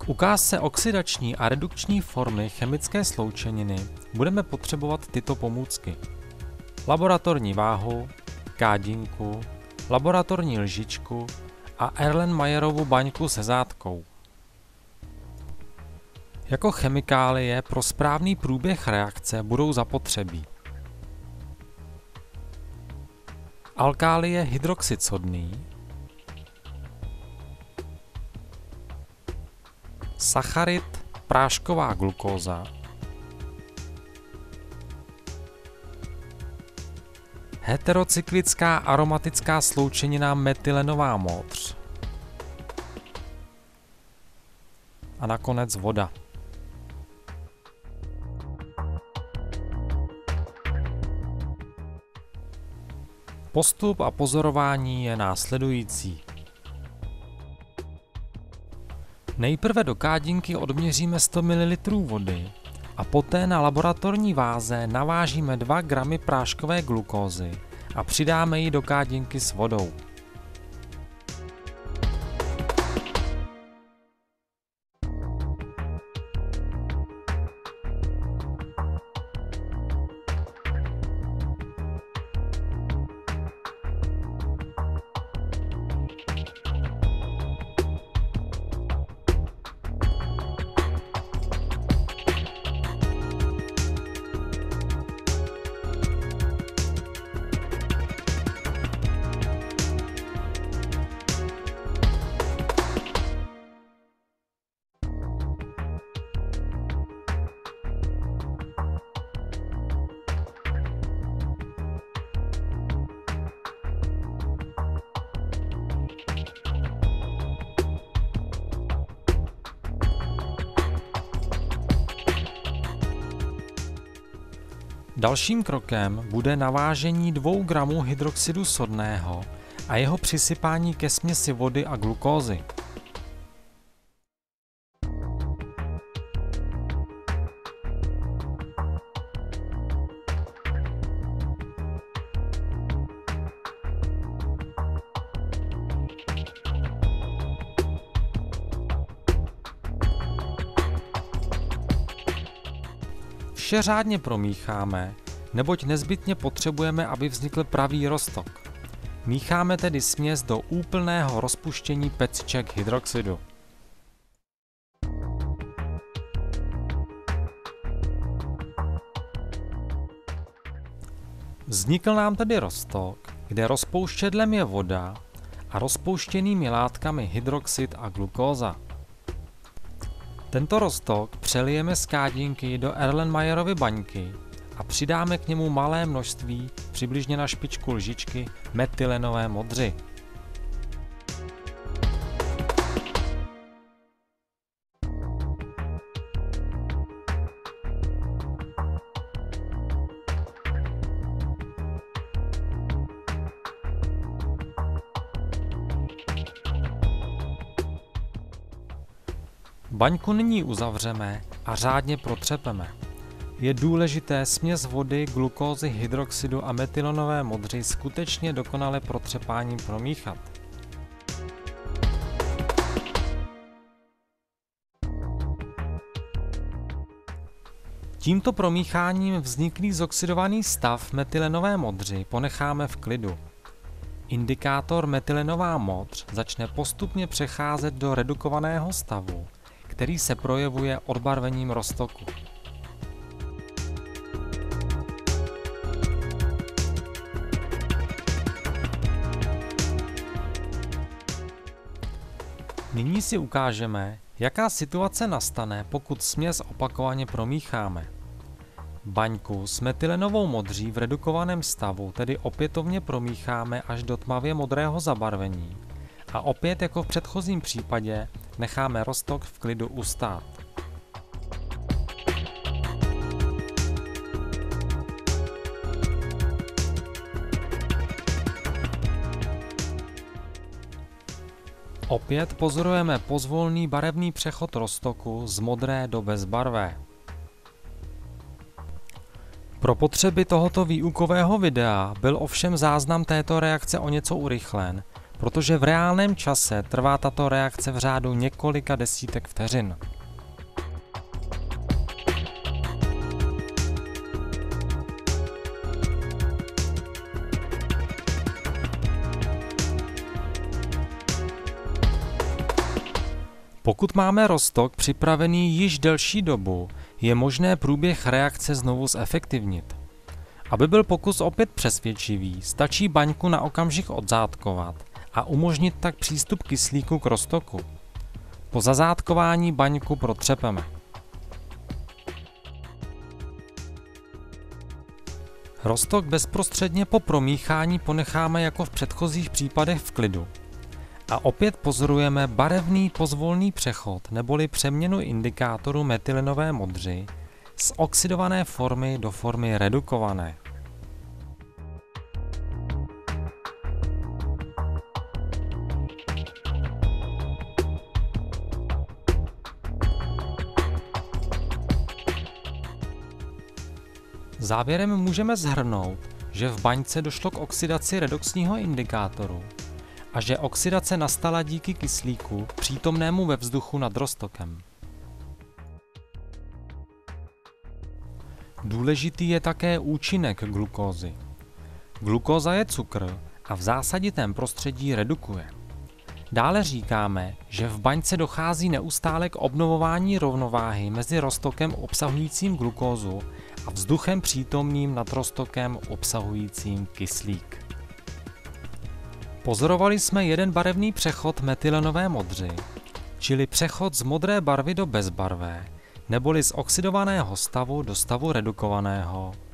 K ukázce oxidační a redukční formy chemické sloučeniny budeme potřebovat tyto pomůcky. Laboratorní váhu, kádinku, laboratorní lžičku a Erlenmeyerovu baňku se zátkou. Jako chemikálie pro správný průběh reakce budou zapotřebí alkálie hydroxid sodný, sacharid prášková glukóza, heterocyklická aromatická sloučenina metylenová modř a nakonec voda. Postup a pozorování je následující. Nejprve do kádinky odměříme 100 ml vody a poté na laboratorní váze navážíme 2 gramy práškové glukózy a přidáme ji do kádinky s vodou. Dalším krokem bude navážení 2 gramů hydroxidu sodného a jeho přisypání ke směsi vody a glukózy. Vše řádně promícháme, neboť nezbytně potřebujeme, aby vznikl pravý roztok. Mícháme tedy směs do úplného rozpuštění peciček hydroxidu. Vznikl nám tedy roztok, kde rozpouštědlem je voda a rozpouštěnými látkami hydroxid a glukóza. Tento roztok přelijeme z kádinky do Erlenmeyerovy baňky a přidáme k němu malé množství, přibližně na špičku lžičky, metylenové modři. Baňku nyní uzavřeme a řádně protřepeme. Je důležité směs vody, glukózy, hydroxidu a metylenové modři skutečně dokonale protřepáním promíchat. Tímto promícháním vzniklý zoxidovaný stav metylenové modři ponecháme v klidu. Indikátor metylenová modř začne postupně přecházet do redukovaného stavu, který se projevuje odbarvením roztoku. Nyní si ukážeme, jaká situace nastane, pokud směs opakovaně promícháme. Baňku s metylenovou modří v redukovaném stavu tedy opětovně promícháme až do tmavě modrého zabarvení a opět jako v předchozím případě necháme roztok v klidu ustát. Opět pozorujeme pozvolný barevný přechod roztoku z modré do bezbarvé. Pro potřeby tohoto výukového videa byl ovšem záznam této reakce o něco urychlen, protože v reálném čase trvá tato reakce v řádu několika desítek vteřin. Pokud máme roztok připravený již delší dobu, je možné průběh reakce znovu zefektivnit. Aby byl pokus opět přesvědčivý, stačí baňku na okamžik odzátkovat a umožnit tak přístup kyslíku k roztoku. Po zazátkování baňku protřepeme. Roztok bezprostředně po promíchání ponecháme jako v předchozích případech v klidu. A opět pozorujeme barevný pozvolný přechod neboli přeměnu indikátoru metylenové modři z oxidované formy do formy redukované. Závěrem můžeme shrnout, že v baňce došlo k oxidaci redoxního indikátoru a že oxidace nastala díky kyslíku přítomnému ve vzduchu nad roztokem. Důležitý je také účinek glukózy. Glukóza je cukr a v zásaditém prostředí redukuje. Dále říkáme, že v baňce dochází neustále k obnovování rovnováhy mezi roztokem obsahujícím glukózu a vzduchem přítomným nad roztokem obsahujícím kyslík. Pozorovali jsme jeden barevný přechod metylenové modři, čili přechod z modré barvy do bezbarvé, neboli z oxidovaného stavu do stavu redukovaného,